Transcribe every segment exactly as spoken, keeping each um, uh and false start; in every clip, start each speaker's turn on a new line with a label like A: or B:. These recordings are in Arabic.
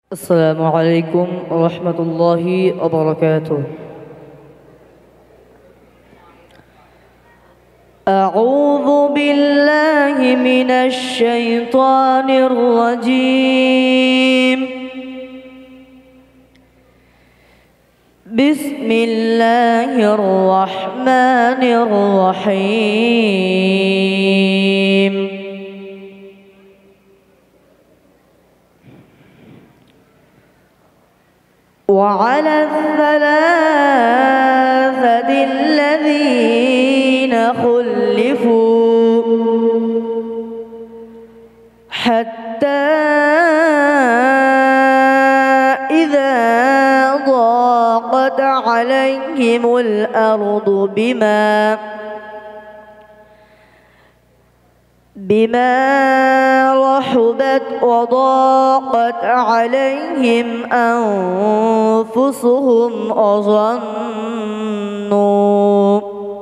A: السلام عليكم ورحمة الله وبركاته. أعوذ بالله من الشيطان الرجيم. بسم الله الرحمن الرحيم. وعلى الثلاثة الذين خلفوا حتى إذا ضاقت عليهم الأرض بما بما رحبت وضاقت عليهم أنفسهم وظنوا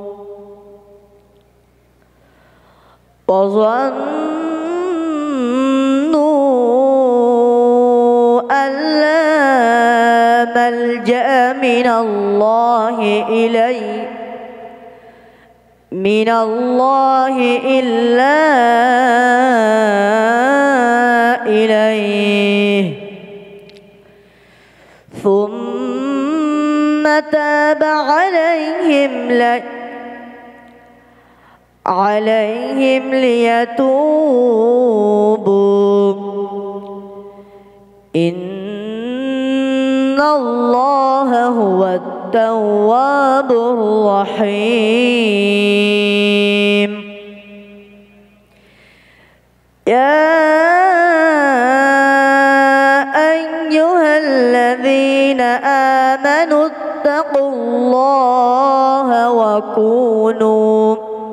A: وظنوا أن لا ملجأ من الله إليه من الله إلا إليه ثم تاب عليهم عليهم ليتوبوا إن الله هو التواب الرحيم. يا أيها الذين آمنوا اتقوا الله وكونوا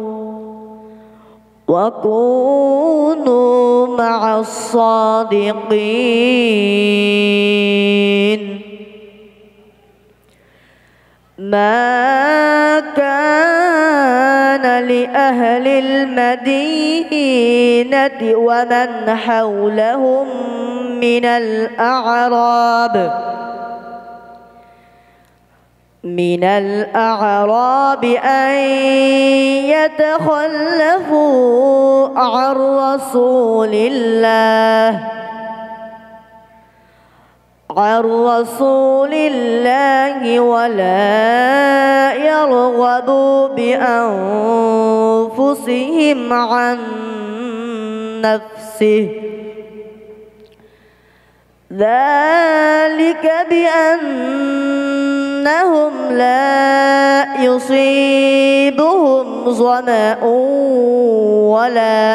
A: وكونوا مع الصادقين. ما كان لأهل المدينة ومن حولهم من الأعراب من الأعراب أن يتخلفوا عن رسول الله عن رسول الله ولا يرغبوا بأنفسهم عن نفسه ذلك بأنهم لا يصيبهم ظمأ ولا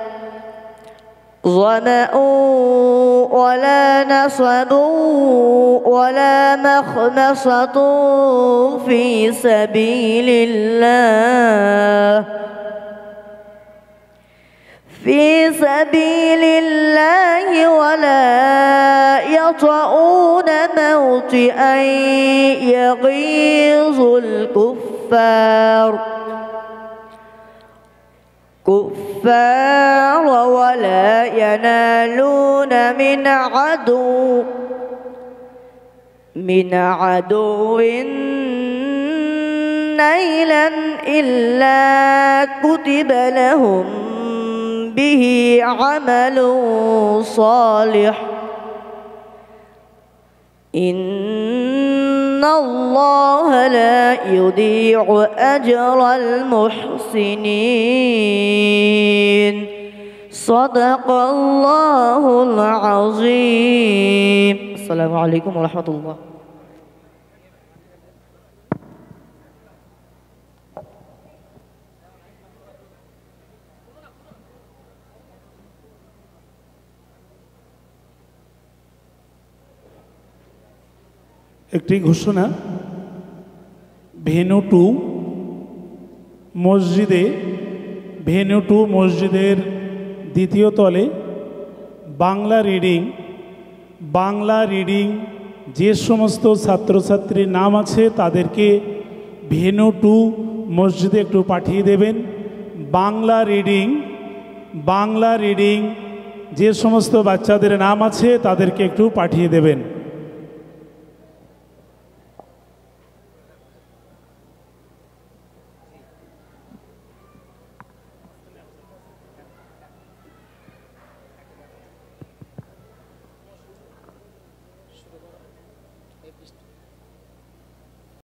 A: ظمأ ولا نصب ولا مخمصة في سبيل الله في سبيل الله ولا يطؤون موطئا يغيظ الكفار كفار ولا ينالون من عدو من عدو نيلا إلا كتب لهم به عمل صالح إن الله لا يضيع أجر المحسنين. صدق الله العظيم. السلام عليكم ورحمة الله.
B: একটি ঘোষণা, ভেন্যু টু মসজিদে ভেন্যু টু মসজিদের দ্বিতীয় তলে বাংলা রিডিং বাংলা রিডিং যে সমস্ত ছাত্রছাত্রীর নাম আছে তাদেরকে ভেন্যু টু মসজিদে একটু পাঠিয়ে দেবেন। বাংলা রিডিং বাংলা রিডিং যে সমস্ত বাচ্চাদের নাম আছে তাদেরকে একটু পাঠিয়ে দেবেন।